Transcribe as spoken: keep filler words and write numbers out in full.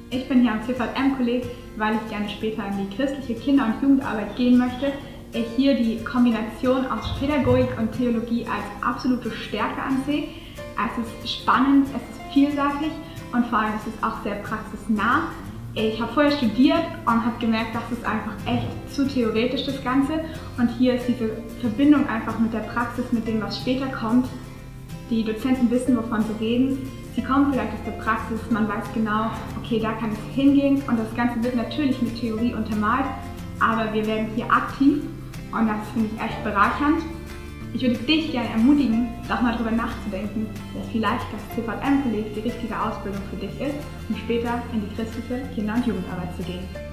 Ich bin hier am C V M-Kolleg, weil ich gerne später in die christliche Kinder- und Jugendarbeit gehen möchte. Ich hier die Kombination aus Pädagogik und Theologie als absolute Stärke ansehe. Es ist spannend, es ist vielseitig und vor allem ist es auch sehr praxisnah. Ich habe vorher studiert und habe gemerkt, das ist einfach echt zu theoretisch, das Ganze. Und hier ist diese Verbindung einfach mit der Praxis, mit dem, was später kommt. Die Dozenten wissen, wovon sie reden. Sie kommen vielleicht aus der Praxis, man weiß genau, okay, da kann es hingehen. Und das Ganze wird natürlich mit Theorie untermalt, aber wir werden hier aktiv und das finde ich echt bereichernd. Ich würde dich gerne ermutigen, doch mal darüber nachzudenken, dass vielleicht das C V M-Kolleg die richtige Ausbildung für dich ist, um später in die christliche Kinder- und Jugendarbeit zu gehen.